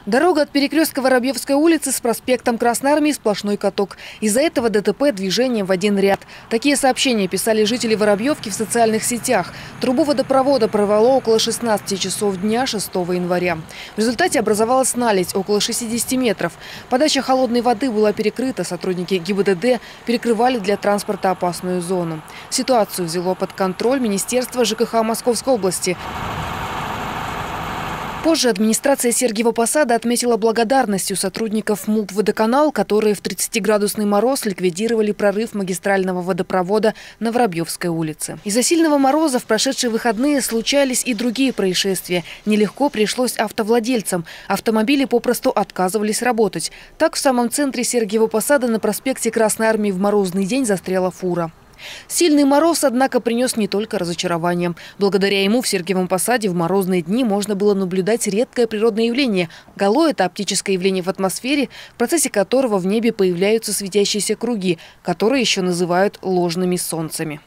Дорога от перекрестка Воробьевской улицы с проспектом Красной Армии сплошной каток. Из-за этого ДТП движение в один ряд. Такие сообщения писали жители Воробьевки в социальных сетях. Трубу водопровода прорвало около 16 часов дня 6 января. В результате образовалась наледь около 60 метров. Подача холодной воды была перекрыта. Сотрудники ГИБДД перекрывали для транспорта опасную зону. Ситуацию взяло под контроль Министерство ЖКХ Московской области. Позже администрация Сергиева Посада отметила благодарностью сотрудников МУП «Водоканал», которые в 30-градусный мороз ликвидировали прорыв магистрального водопровода на Воробьевской улице. Из-за сильного мороза в прошедшие выходные случались и другие происшествия. Нелегко пришлось автовладельцам. Автомобили попросту отказывались работать. Так, в самом центре Сергиева Посада на проспекте Красной Армии в морозный день застряла фура. Сильный мороз, однако, принес не только разочарование. Благодаря ему в Сергиевом Посаде в морозные дни можно было наблюдать редкое природное явление. Гало – это оптическое явление в атмосфере, в процессе которого в небе появляются светящиеся круги, которые еще называют ложными солнцами.